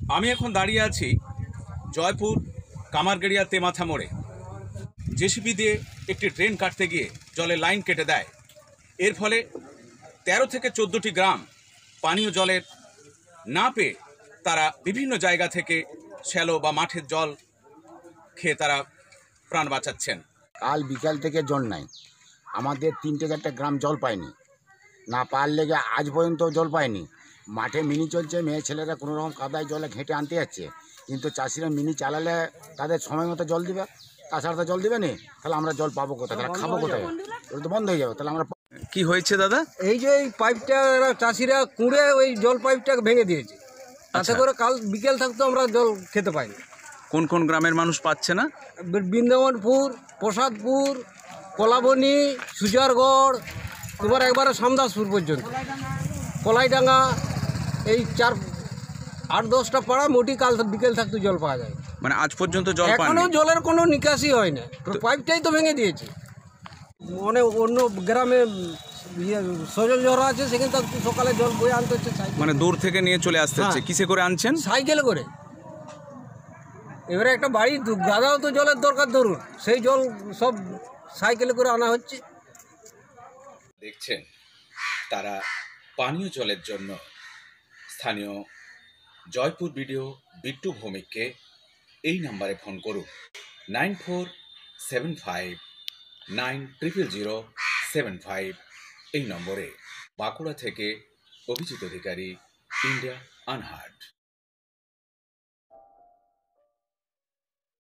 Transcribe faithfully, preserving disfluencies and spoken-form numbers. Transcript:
আমি এখন দাঁড়িয়ে আছি জয়পুর কামারগেড়িয়া তেমাথা মোড়ে। জেসিবি দিয়ে একটি ড্রেন কাটতে গিয়ে জলের লাইন কেটে দেয়। এর ফলে তেরো থেকে চোদ্দোটি গ্রাম পানীয় জলের না পেয়ে তারা বিভিন্ন জায়গা থেকে শ্যালো বা মাঠের জল খেয়ে তারা প্রাণ বাঁচাচ্ছেন। কাল বিকাল থেকে জল নাই, আমাদের তিনটে চারটে গ্রাম জল পায়নি, না পাওয়ার লেগে আজ পর্যন্ত জল পায়নি। মাঠে মিনি চলছে, মেয়ে ছেলেরা কোনো রকম কাদায় জলে ঘেঁটে আনতে যাচ্ছে, কিন্তু চাষিরা মিনি চালালে তাদের সময় মতো জল দিবে, তাছাড়া তো জল দিবে না। তাহলে আমরা জল পাবো কোথায়, তাহলে খাবো কোথায়? ওটা তো বন্ধ হয়ে যাবে। তাহলে আমরা কি হয়েছে দাদা? এই যে এই পাইপটা চাষিরা কুঁড়ে ওই জল পাইপটা ভেঙে দিয়েছে, তাতে করে কাল বিকেল থাকতো আমরা জল খেতে পাইনি। কোন কোন গ্রামের মানুষ পাচ্ছে না? বৃন্দাবনপুর, প্রসাদপুর, কলাবনি, সুজারগড়, তোমার একবারে সামদাসপুর পর্যন্ত, কলাইডাঙ্গা, এই চার আট দশটা পাড়া মোটি কাল বিকেল থাকতো জল পাওয়া যায়। মানে আজ পর্যন্ত জল এখনো জলের কোনো নিকাশি হয় না, পাইপটাই তো ভেঙে দিয়েছে। অনেক অন্য গ্রামে সজল ঝরা আছে, সেখানে তো সকালে জল বয়ে আনতে হচ্ছে, মানে দূর থেকে নিয়ে চলে আসতে হচ্ছে। কিসে করে আনছেন? সাইকেলে করে। এবারে একটা বাড়ি গাদাও তো জলের দরকার, ধরুন সেই জল সব সাইকেলে করে আনা হচ্ছে। দেখছেন, তারা পানীয় জলের জন্য স্থানীয় জয়পুর বিডিও বিট্টু ভৌমিককে এই নাম্বারে ফোন করুন, nine four seven five nine triple zero seven five. এই নম্বরে। বাঁকুড়া থেকে অভিজিৎ অধিকারী, ইন্ডিয়া আনহার্ড।